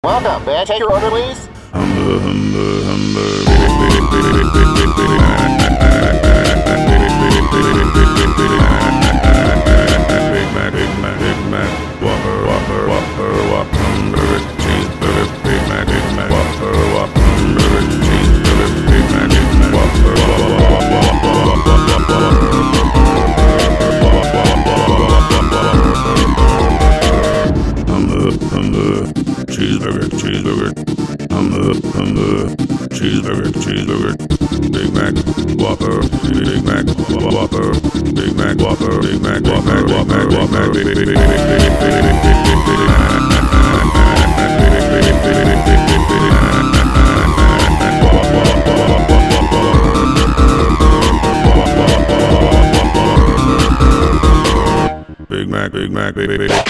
Welcome. May I take your order, please? Big Mac, Whopper, Hamburger Cheeseburger, Big Mac, Whopper, Hamburger Cheeseburger, Big Mac, Whopper, Cheeseburger, Cheeseburger, Big Mac, Whopper, Big Mac, Whopper, Big Mac, Whopper, Big Mac, Whopper, Big Mac,